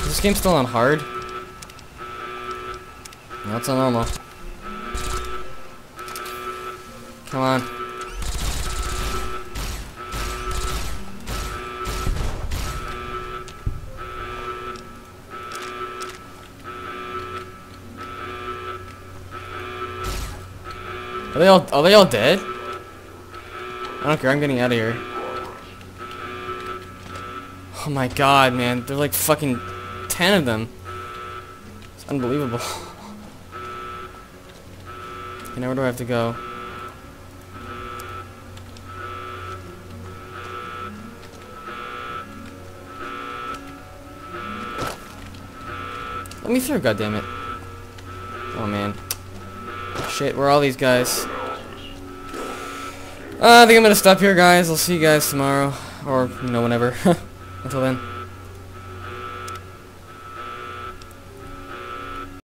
This game's still on hard? No, it's on normal. Come on. Are they all dead? I don't care, I'm getting out of here. Oh my god, man. There's like fucking 10 of them. It's unbelievable. Okay, now where do I have to go? Let me through, goddammit. Oh man. Shit, where are all these guys? I think I'm gonna stop here, guys. I'll see you guys tomorrow. Or, you know, whenever. Until then.